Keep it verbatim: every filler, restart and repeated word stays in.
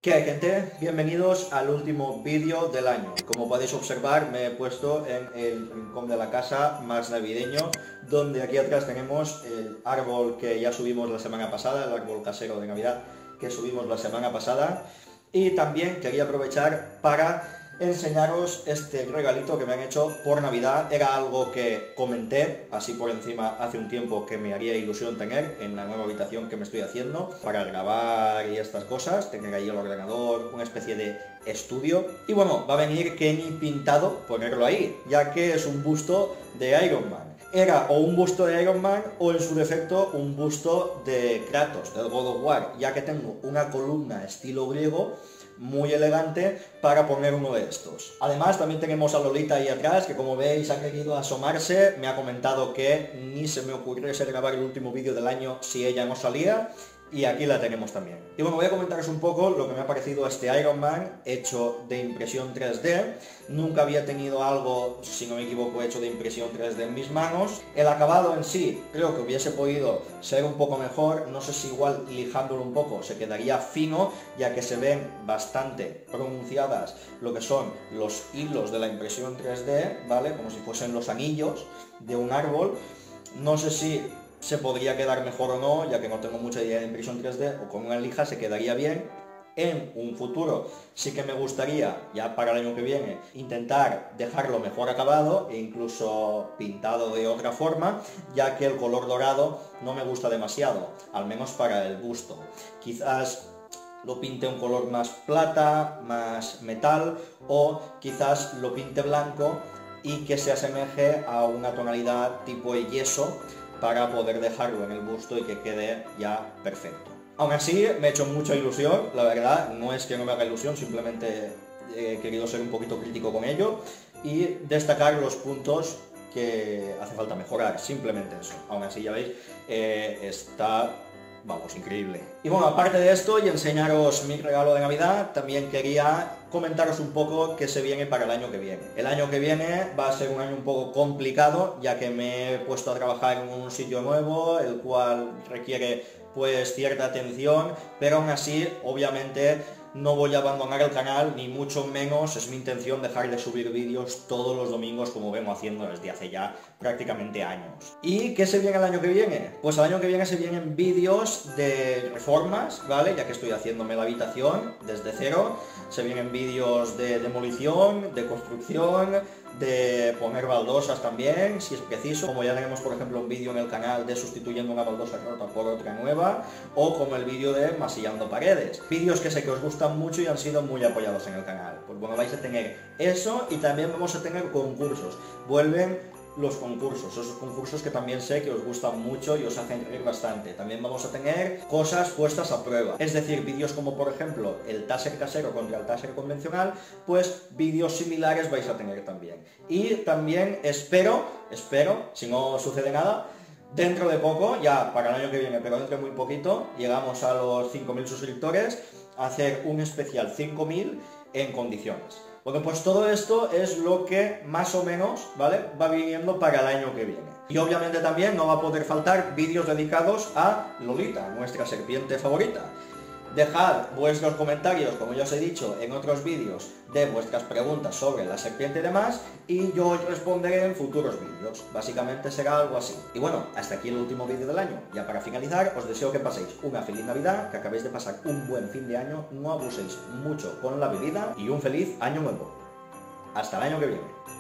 ¿Qué hay, gente? Bienvenidos al último vídeo del año. Como podéis observar, me he puesto en el rincón de la casa más navideño, donde aquí atrás tenemos el árbol que ya subimos la semana pasada, el árbol casero de Navidad que subimos la semana pasada. Y también quería aprovechar para enseñaros este regalito que me han hecho por Navidad. Era algo que comenté así por encima hace un tiempo que me haría ilusión tener en la nueva habitación que me estoy haciendo para grabar y estas cosas, tener ahí el ordenador, una especie de estudio. Y bueno, va a venir Kenny pintado, ponerlo ahí, ya que es un busto de Iron Man. Era o un busto de Iron Man o en su defecto un busto de Kratos, del God of War, ya que tengo una columna estilo griego muy elegante para poner uno de estos. Además también tenemos a Lolita ahí atrás, que como veis ha querido asomarse, me ha comentado que ni se me ocurriese grabar el último vídeo del año si ella no salía. Y aquí la tenemos también. Y bueno, voy a comentaros un poco lo que me ha parecido este Iron Man hecho de impresión tres D. Nunca había tenido algo, si no me equivoco, hecho de impresión tres D en mis manos. El acabado en sí creo que hubiese podido ser un poco mejor. No sé si igual lijándolo un poco se quedaría fino, ya que se ven bastante pronunciadas lo que son los hilos de la impresión tres D, ¿vale? Como si fuesen los anillos de un árbol. No sé si se podría quedar mejor o no, ya que no tengo mucha idea de impresión tres D, o con una lija se quedaría bien. En un futuro sí que me gustaría, ya para el año que viene, intentar dejarlo mejor acabado e incluso pintado de otra forma, ya que el color dorado no me gusta demasiado, al menos para el busto. Quizás lo pinte un color más plata, más metal, o quizás lo pinte blanco y que se asemeje a una tonalidad tipo yeso, para poder dejarlo en el busto y que quede ya perfecto. Aún así, me ha hecho mucha ilusión, la verdad, no es que no me haga ilusión, simplemente he querido ser un poquito crítico con ello y destacar los puntos que hace falta mejorar, simplemente eso. Aún así, ya veis, eh, está, vamos, increíble. Y bueno, aparte de esto y enseñaros mi regalo de Navidad, también quería comentaros un poco qué se viene para el año que viene. El año que viene va a ser un año un poco complicado, ya que me he puesto a trabajar en un sitio nuevo, el cual requiere pues cierta atención, pero aún así, obviamente, no voy a abandonar el canal, ni mucho menos es mi intención dejar de subir vídeos todos los domingos como vengo haciendo desde hace ya prácticamente años. ¿Y qué se viene el año que viene? Pues el año que viene se vienen vídeos de reformas, ¿vale? Ya que estoy haciéndome la habitación desde cero. Se vienen vídeos de demolición, de construcción, de poner baldosas también, si es preciso, como ya tenemos por ejemplo un vídeo en el canal de sustituyendo una baldosa rota por otra nueva, o como el vídeo de masillando paredes. Vídeos que sé que os gustan mucho y han sido muy apoyados en el canal. Pues bueno, vais a tener eso y también vamos a tener concursos. Vuelven los concursos, esos concursos que también sé que os gustan mucho y os hacen reír bastante. También vamos a tener cosas puestas a prueba, es decir, vídeos como por ejemplo el taser casero contra el taser convencional, pues vídeos similares vais a tener también. Y también espero, espero, si no sucede nada, dentro de poco, ya para el año que viene, pero dentro de muy poquito, llegamos a los cinco mil suscriptores, a hacer un especial cinco mil en condiciones. Bueno, pues todo esto es lo que más o menos, ¿vale?, va viniendo para el año que viene. Y obviamente también no va a poder faltar vídeos dedicados a Lolita, nuestra serpiente favorita. Dejad vuestros comentarios, como ya os he dicho en otros vídeos, de vuestras preguntas sobre la serpiente y demás, y yo os responderé en futuros vídeos. Básicamente será algo así. Y bueno, hasta aquí el último vídeo del año. Ya para finalizar, os deseo que paséis una feliz Navidad, que acabéis de pasar un buen fin de año, no abuséis mucho con la bebida y un feliz año nuevo. Hasta el año que viene.